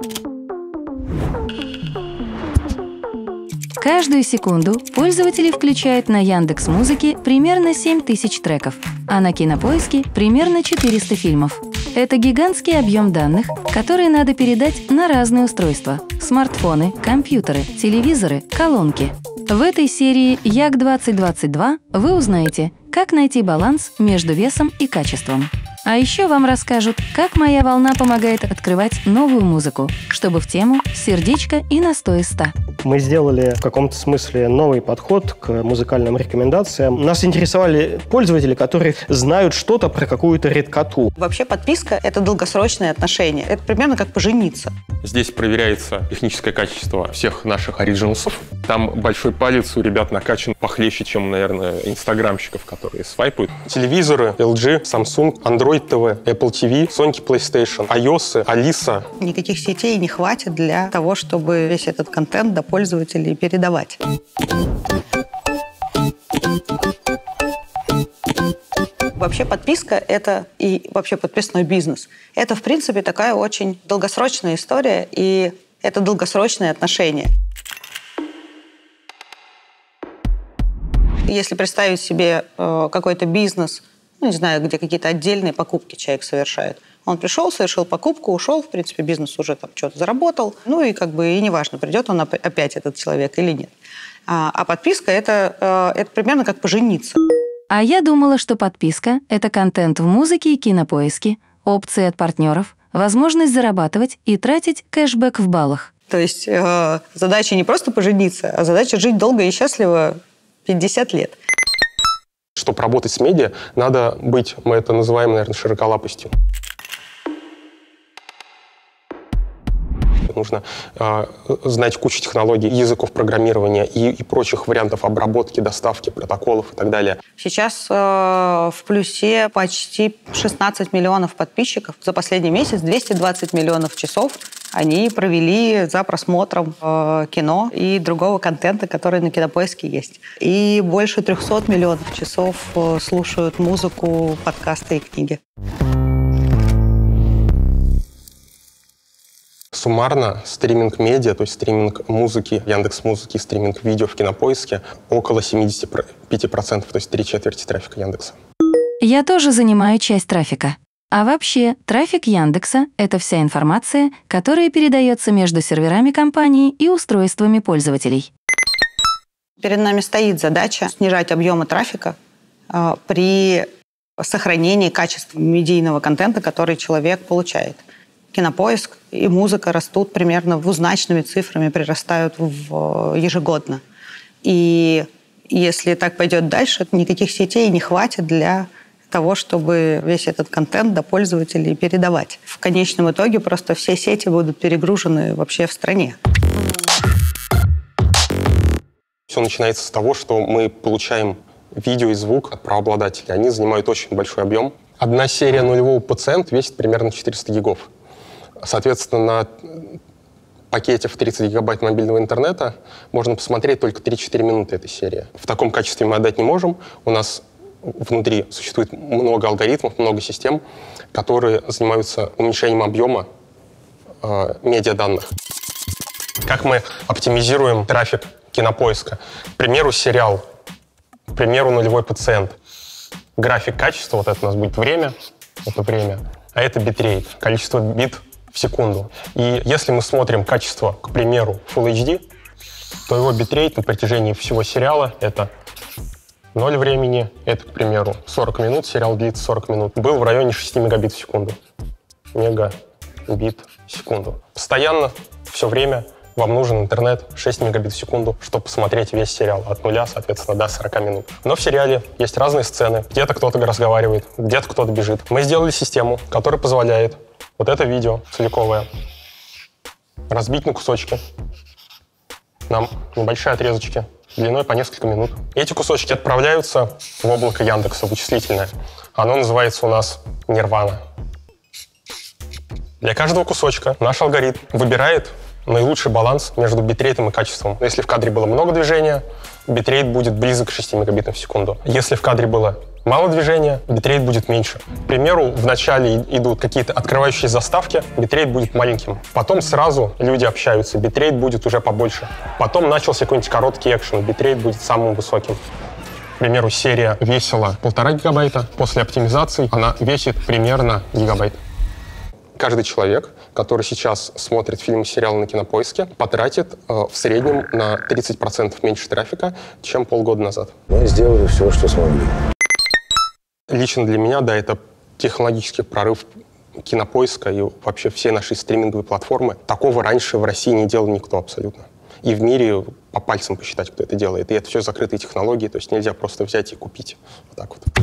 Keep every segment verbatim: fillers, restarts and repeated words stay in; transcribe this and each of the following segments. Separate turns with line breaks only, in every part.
Каждую секунду пользователи включают на Яндекс.Музыке примерно семь тысяч треков, а на Кинопоиске примерно четыреста фильмов. Это гигантский объем данных, которые надо передать на разные устройства – смартфоны, компьютеры, телевизоры, колонки. В этой серии Як двадцать двадцать два вы узнаете, как найти баланс между весом и качеством. А еще вам расскажут, как «Моя волна» помогает открывать новую музыку, чтобы в тему, сердечко и на сто из ста.
Мы сделали в каком-то смысле новый подход к музыкальным рекомендациям. Нас интересовали пользователи, которые знают что-то про какую-то редкоту.
Вообще подписка – это долгосрочные отношения. Это примерно как пожениться.
Здесь проверяется техническое качество всех наших оригиналсов. Там большой палец у ребят накачан похлеще, чем, наверное, инстаграмщиков, которые свайпают. Телевизоры эл джи, Samsung, Android ти ви, Apple ти ви, Sony PlayStation, iOS, Alisa.
Никаких сетей не хватит для того, чтобы весь этот контент до пользователей передавать. Вообще подписка – это и вообще подписной бизнес. Это, в принципе, такая очень долгосрочная история, и это долгосрочные отношения. Если представить себе э, какой-то бизнес, ну, не знаю, где какие-то отдельные покупки человек совершает. Он пришел, совершил покупку, ушел, в принципе, бизнес уже там что-то заработал. Ну и как бы и неважно, придет он опять, этот человек, или нет. А, а подписка это, – это примерно как пожениться.
А я думала, что подписка – это контент в музыке и Кинопоиске, опции от партнеров, возможность зарабатывать и тратить кэшбэк в баллах.
То есть э, задача не просто пожениться, а задача жить долго и счастливо пятьдесят лет.
Чтобы работать с медиа, надо быть, мы это называем, наверное, широколапостью. Нужно э, знать кучу технологий, языков программирования и, и прочих вариантов обработки, доставки, протоколов и так далее.
Сейчас э, в плюсе почти шестнадцать миллионов подписчиков. За последний месяц двести двадцать миллионов часов они провели за просмотром э, кино и другого контента, который на Кинопоиске есть. И больше трехсот миллионов часов э, слушают музыку, подкасты и книги.
Суммарно стриминг медиа, то есть стриминг музыки, Яндекс.Музыки, стриминг видео в Кинопоиске около семьдесят пять процентов, то есть три четверти трафика Яндекса.
Я тоже занимаю часть трафика. А вообще, трафик Яндекса – это вся информация, которая передается между серверами компании и устройствами пользователей.
Перед нами стоит задача снижать объемы трафика э, при сохранении качества медийного контента, который человек получает. Кинопоиск и музыка растут примерно двузначными цифрами, прирастают в, ежегодно. И если так пойдет дальше, никаких сетей не хватит для того, чтобы весь этот контент до пользователей передавать. В конечном итоге просто все сети будут перегружены вообще в стране.
Все начинается с того, что мы получаем видео и звук от правообладателей. Они занимают очень большой объем. Одна серия нулевого пациента весит примерно четыреста гигов. Соответственно, на пакете в тридцать гигабайт мобильного интернета можно посмотреть только три-четыре минуты этой серии. В таком качестве мы отдать не можем. У нас внутри существует много алгоритмов, много систем, которые занимаются уменьшением объема э, медиаданных. Как мы оптимизируем трафик Кинопоиска? К примеру, сериал. К примеру, нулевой пациент. График качества, вот это у нас будет время, это время, а это битрейт, количество бит в секунду. И если мы смотрим качество, к примеру, Full эйч ди, то его битрейт на протяжении всего сериала — это ноль времени, это, к примеру, сорок минут, сериал длится сорок минут, был в районе шести мегабит в секунду. Мегабит в секунду. Постоянно, все время вам нужен интернет шесть мегабит в секунду, чтобы посмотреть весь сериал от нуля, соответственно, до сорока минут. Но в сериале есть разные сцены. Где-то кто-то разговаривает, где-то кто-то бежит. Мы сделали систему, которая позволяет вот это видео целиковое разбить на кусочки, на небольшие отрезочки, длиной по несколько минут. Эти кусочки отправляются в облако Яндекса вычислительное. Оно называется у нас Нирвана. Для каждого кусочка наш алгоритм выбирает наилучший баланс между битрейтом и качеством. Если в кадре было много движения, битрейт будет близок к шести мегабитам в секунду. Если в кадре было Мало движения, битрейт будет меньше. К примеру, вначале идут какие-то открывающие заставки, битрейт будет маленьким. Потом сразу люди общаются, битрейт будет уже побольше. Потом начался какой-нибудь короткий экшен, битрейт будет самым высоким. К примеру, серия весила полтора гигабайта. После оптимизации она весит примерно гигабайт. Каждый человек, который сейчас смотрит фильмы и сериалы на Кинопоиске, потратит э, в среднем на тридцать процентов меньше трафика, чем полгода назад.
Мы сделали все, что смогли.
Лично для меня, да, это технологический прорыв Кинопоиска и вообще всей нашей стриминговой платформы. Такого раньше в России не делал никто абсолютно. И в мире по пальцам посчитать, кто это делает. И это все закрытые технологии, то есть нельзя просто взять и купить. Вот так вот.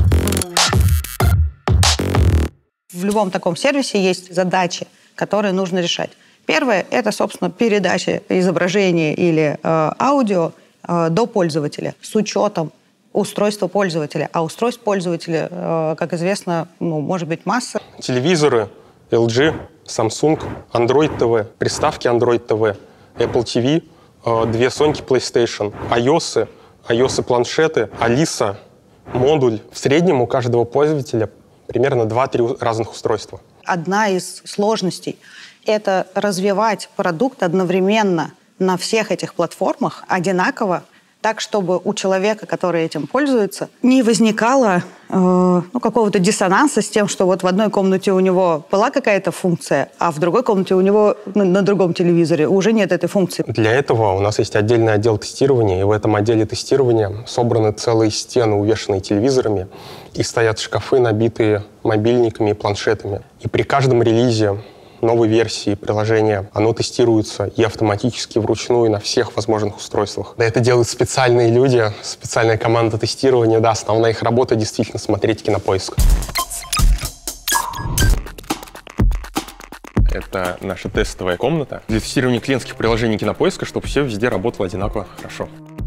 В любом таком сервисе есть задачи, которые нужно решать. Первое – это, собственно, передача изображения или э, аудио э, до пользователя с учетом устройства пользователя. А устройств пользователя, э, как известно, ну, может быть масса.
Телевизоры эл джи, Samsung, Android ти ви, приставки Android ти ви, Apple ти ви, э, две Sony PlayStation, iOS, iOS-планшеты, Alisa, модуль. В среднем у каждого пользователя примерно два-три разных устройства.
Одна из сложностей – это развивать продукт одновременно на всех этих платформах одинаково, так, чтобы у человека, который этим пользуется, не возникало э, ну, какого-то диссонанса с тем, что вот в одной комнате у него была какая-то функция, а в другой комнате у него на, на другом телевизоре уже нет этой функции.
Для этого у нас есть отдельный отдел тестирования, и в этом отделе тестирования собраны целые стены, увешанные телевизорами, и стоят шкафы, набитые мобильниками и планшетами. И при каждом релизе новой версии приложения оно тестируется и автоматически вручную на всех возможных устройствах. Да, это делают специальные люди, специальная команда тестирования. Да, основная их работа действительно смотреть Кинопоиск. Это наша тестовая комната для тестирования клиентских приложений Кинопоиска, чтобы все везде работало одинаково хорошо.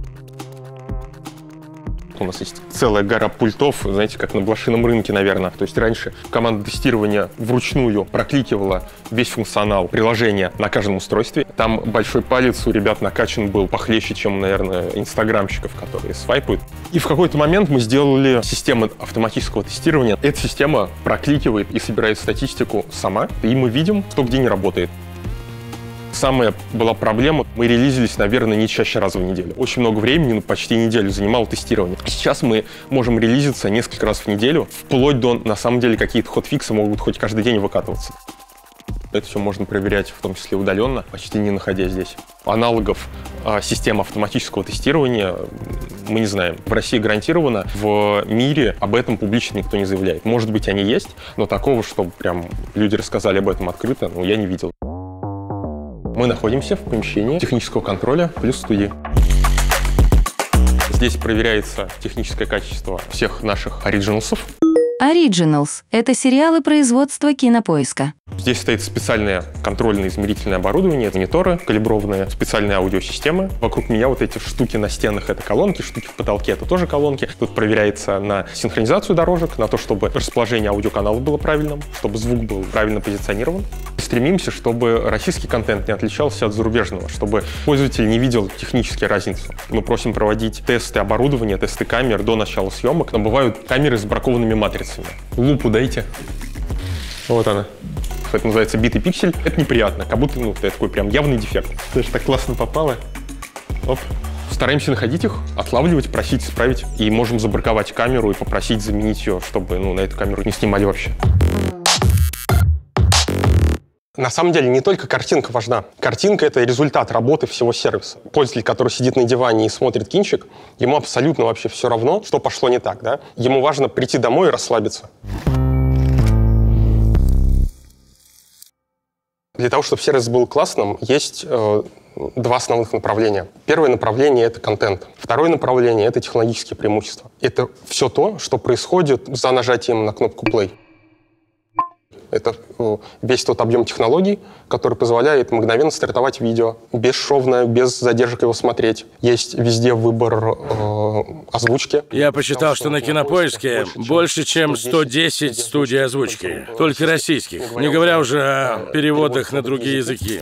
У нас есть целая гора пультов, знаете, как на блошином рынке, наверное. То есть раньше команда тестирования вручную прокликивала весь функционал приложения на каждом устройстве. Там большой палец у ребят накачан был похлеще, чем, наверное, инстаграмщиков, которые свайпают. И в какой-то момент мы сделали систему автоматического тестирования. Эта система прокликивает и собирает статистику сама, и мы видим, что где не работает. Самая была проблема, мы релизились, наверное, не чаще раза в неделю. Очень много времени, ну, почти неделю занимало тестирование. Сейчас мы можем релизиться несколько раз в неделю, вплоть до, на самом деле, какие-то хотфиксы могут хоть каждый день выкатываться. Это все можно проверять, в том числе удаленно, почти не находясь здесь. Аналогов а, системы автоматического тестирования мы не знаем. В России гарантированно, в мире об этом публично никто не заявляет. Может быть, они есть, но такого, чтобы прям люди рассказали об этом открыто, ну, я не видел. Мы находимся в помещении технического контроля плюс студии. Здесь проверяется техническое качество всех наших оригиналсов.
Originals – это сериалы производства Кинопоиска.
Здесь стоит специальное контрольное измерительное оборудование, мониторы калиброванные, специальные аудиосистемы. Вокруг меня вот эти штуки на стенах – это колонки, штуки в потолке – это тоже колонки. Тут проверяется на синхронизацию дорожек, на то, чтобы расположение аудиоканалов было правильным, чтобы звук был правильно позиционирован. Стремимся, чтобы российский контент не отличался от зарубежного, чтобы пользователь не видел технические разницы. Мы просим проводить тесты оборудования, тесты камер до начала съемок, но бывают камеры с бракованными матрицами. Лупу дайте. Вот она. Это называется битый пиксель. Это неприятно, как будто, ну, это такой прям явный дефект. Ты же так классно попало. Оп. Стараемся находить их, отлавливать, просить исправить. И можем забраковать камеру и попросить заменить ее, чтобы, ну, на эту камеру не снимали вообще. На самом деле не только картинка важна. Картинка — это результат работы всего сервиса. Пользователь, который сидит на диване и смотрит кинчик, ему абсолютно вообще все равно, что пошло не так, да? Ему важно прийти домой и расслабиться. Для того, чтобы сервис был классным, есть э, два основных направления. Первое направление — это контент. Второе направление — это технологические преимущества. Это все то, что происходит за нажатием на кнопку play. Это весь тот объем технологий, который позволяет мгновенно стартовать видео, бесшовно, без задержек его смотреть. Есть везде выбор э, озвучки.
Я посчитал, что на Кинопоиске больше, чем сто десять студий озвучки. Только российских. Не говоря уже о переводах на другие языки.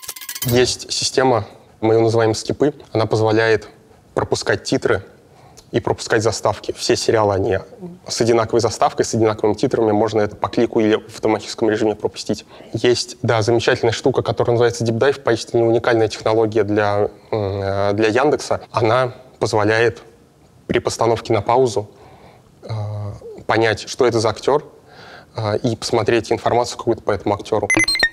Есть система, мы ее называем скипы. Она позволяет пропускать титры и пропускать заставки. Все сериалы, они с одинаковой заставкой, с одинаковыми титрами, можно это по клику или в автоматическом режиме пропустить. Есть, да, замечательная штука, которая называется Deep Dive, поистине уникальная технология для, для Яндекса. Она позволяет при постановке на паузу э, понять, что это за актер, э, и посмотреть информацию какую-то по этому актеру.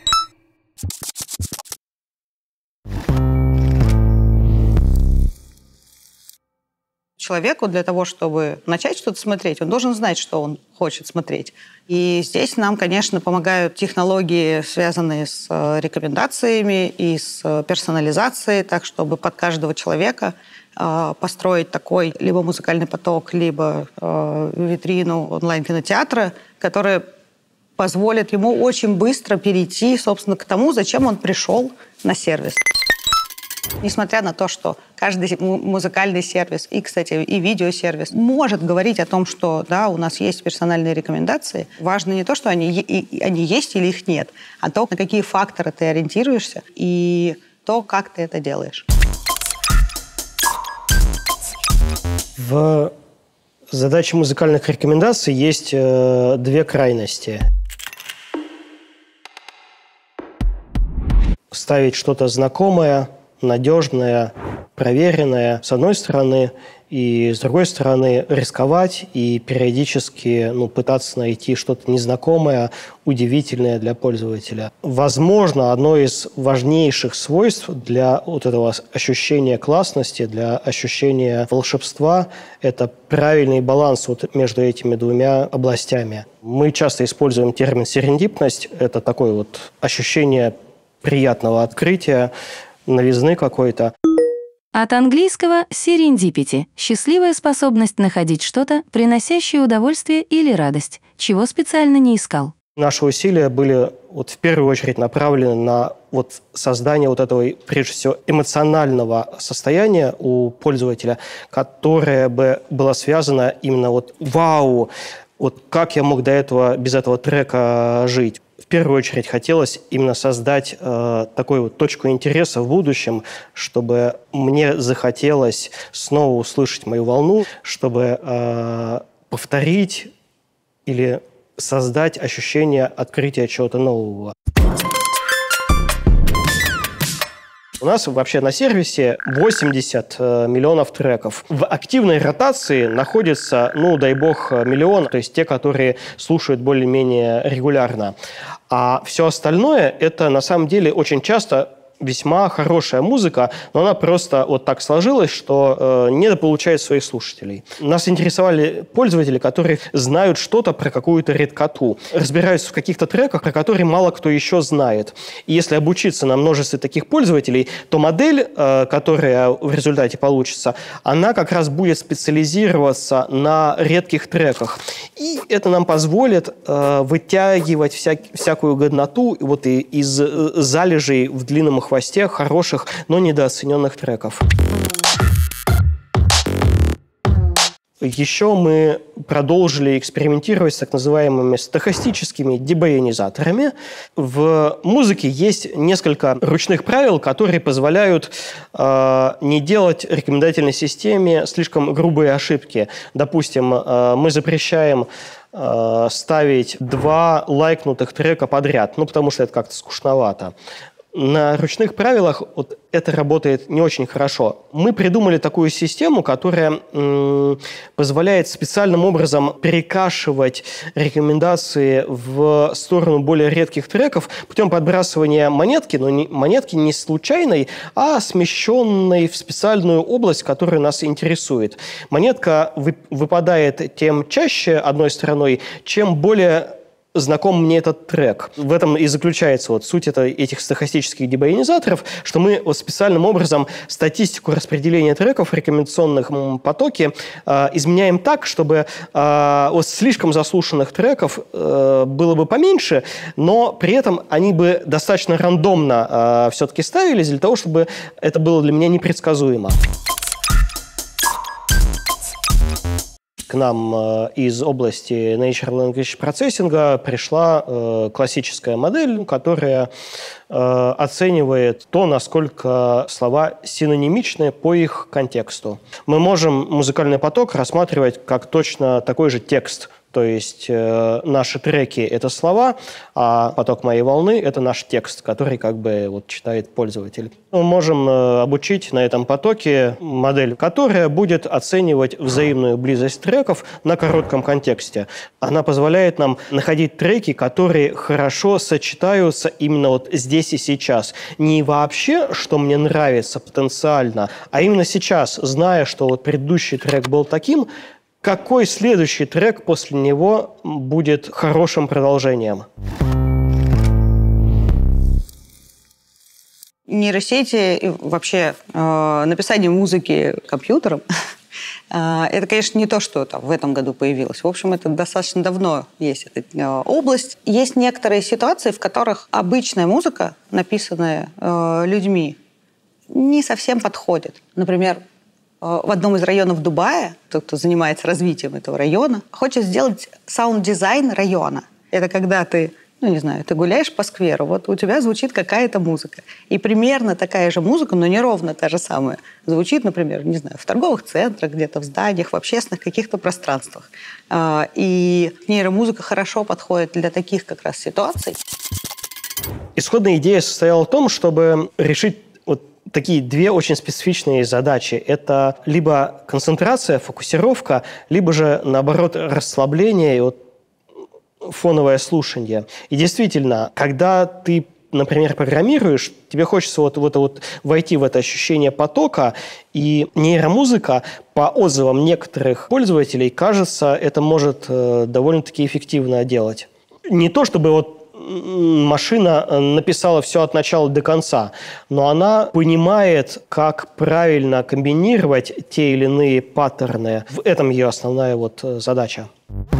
Человеку для того, чтобы начать что-то смотреть, он должен знать, что он хочет смотреть. И здесь нам, конечно, помогают технологии, связанные с рекомендациями и с персонализацией, так, чтобы под каждого человека э, построить такой либо музыкальный поток, либо э, витрину онлайн-кинотеатра, которая позволит ему очень быстро перейти, собственно, к тому, зачем он пришел на сервис. Несмотря на то, что каждый музыкальный сервис и, кстати, и видеосервис может говорить о том, что да, у нас есть персональные рекомендации, важно не то, что они, и, они есть или их нет, а то, на какие факторы ты ориентируешься и то, как ты это делаешь.
В задаче музыкальных рекомендаций есть э, две крайности. Ставить что-то знакомое, надежное, проверенное, с одной стороны, и с другой стороны рисковать и периодически ну, пытаться найти что-то незнакомое, удивительное для пользователя. Возможно, одно из важнейших свойств для вот этого ощущения классности, для ощущения волшебства – это правильный баланс вот между этими двумя областями. Мы часто используем термин «серендипность». Это такое вот ощущение приятного открытия, новизны какой-то.
От английского serendipity – счастливая способность находить что-то, приносящее удовольствие или радость, чего специально не искал.
Наши усилия были вот в первую очередь направлены на вот создание вот этого, прежде всего, эмоционального состояния у пользователя, которое бы было связано именно вот «Вау! Вот как я мог до этого без этого трека жить?» В первую очередь хотелось именно создать э, такую вот точку интереса в будущем, чтобы мне захотелось снова услышать мою волну, чтобы э, повторить или создать ощущение открытия чего-то нового. У нас вообще на сервисе восемьдесят миллионов треков. В активной ротации находится, ну, дай бог, миллион, то есть те, которые слушают более-менее регулярно. А все остальное – это на самом деле очень часто весьма хорошая музыка, но она просто вот так сложилась, что э, недополучает своих слушателей. Нас интересовали пользователи, которые знают что-то про какую-то редкоту, разбираются в каких-то треках, про которые мало кто еще знает. И если обучиться на множестве таких пользователей, то модель, э, которая в результате получится, она как раз будет специализироваться на редких треках. И это нам позволит э, вытягивать вся, всякую годноту вот и из э, залежей в длинном хвосте хороших, но недооцененных треков. Еще мы продолжили экспериментировать с так называемыми стохастическими дебоионизаторами. В музыке есть несколько ручных правил, которые позволяют э, не делать рекомендательной системе слишком грубые ошибки. Допустим, э, мы запрещаем э, ставить два лайкнутых трека подряд, ну, потому что это как-то скучновато. На ручных правилах вот это работает не очень хорошо. Мы придумали такую систему, которая м, позволяет специальным образом перекашивать рекомендации в сторону более редких треков путем подбрасывания монетки, но не, монетки не случайной, а смещенной в специальную область, которая нас интересует. Монетка вы, выпадает тем чаще одной стороной, чем более знаком мне этот трек. В этом и заключается вот суть это, этих стохастических дебоионизаторов, что мы вот специальным образом статистику распределения треков в рекомендационном потоке э, изменяем так, чтобы э, вот слишком заслушанных треков э, было бы поменьше, но при этом они бы достаточно рандомно э, все-таки ставились для того, чтобы это было для меня непредсказуемо. к нам э, из области Natural Language Processing пришла э, классическая модель, которая э, оценивает то, насколько слова синонимичны по их контексту. Мы можем музыкальный поток рассматривать как точно такой же текст. То есть э, наши треки – это слова, а поток моей волны – это наш текст, который как бы вот читает пользователь. Мы можем э, обучить на этом потоке модель, которая будет оценивать взаимную близость треков на коротком контексте. Она позволяет нам находить треки, которые хорошо сочетаются именно вот здесь и сейчас. Не вообще, что мне нравится потенциально, а именно сейчас, зная, что вот предыдущий трек был таким, какой следующий трек после него будет хорошим продолжением?
Нейросети и вообще э, написание музыки компьютером э, это, конечно, не то, что там, в этом году появилось. В общем, это достаточно давно есть эта э, область. Есть некоторые ситуации, в которых обычная музыка, написанная э, людьми, не совсем подходит. Например, в одном из районов Дубая, тот, кто занимается развитием этого района, хочет сделать саунд-дизайн района. Это когда ты, ну не знаю, ты гуляешь по скверу, вот у тебя звучит какая-то музыка. И примерно такая же музыка, но не ровно та же самая, звучит, например, не знаю, в торговых центрах, где-то в зданиях, в общественных каких-то пространствах. И нейромузыка хорошо подходит для таких как раз ситуаций.
Исходная идея состояла в том, чтобы решить вот такие две очень специфичные задачи. Это либо концентрация, фокусировка, либо же, наоборот, расслабление и вот фоновое слушание. И действительно, когда ты, например, программируешь, тебе хочется вот, вот, вот войти в это ощущение потока, и нейромузыка, по отзывам некоторых пользователей, кажется, это может э, довольно-таки эффективно делать. Не то чтобы вот машина написала все от начала до конца, но она понимает, как правильно комбинировать те или иные паттерны. В этом ее основная вот задача.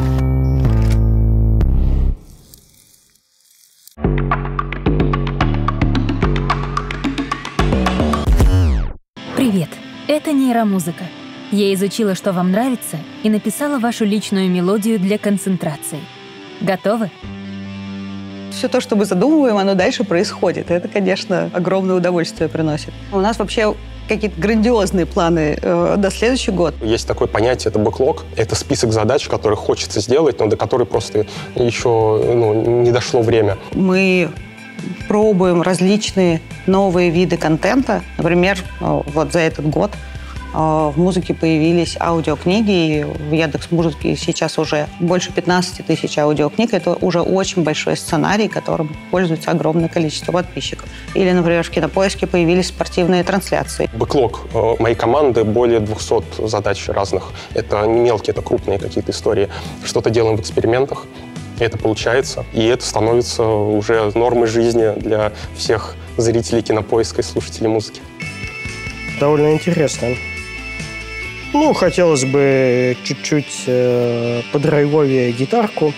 Привет, это нейромузыка. Я изучила, что вам нравится, и написала вашу личную мелодию для концентрации. Готовы?
Все то, что мы задумываем, оно дальше происходит. И это, конечно, огромное удовольствие приносит. У нас вообще какие-то грандиозные планы э, на следующий год.
Есть такое понятие, это бэклог. Это список задач, которые хочется сделать, но до которых просто еще ну, не дошло время.
Мы пробуем различные новые виды контента. Например, вот за этот год в музыке появились аудиокниги, и в Яндекс.Музыке сейчас уже больше пятнадцать тысяч аудиокниг. Это уже очень большой сценарий, которым пользуется огромное количество подписчиков. Или, например, в Кинопоиске появились спортивные трансляции.
Бэклог моей команды более двухсот задач разных. Это не мелкие, это крупные какие-то истории. Что-то делаем в экспериментах, это получается, и это становится уже нормой жизни для всех зрителей Кинопоиска и слушателей музыки.
Довольно интересно. Ну, хотелось бы чуть-чуть э, подрайвовее гитарку.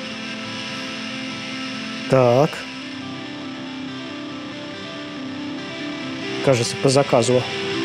Так. Кажется, по заказу.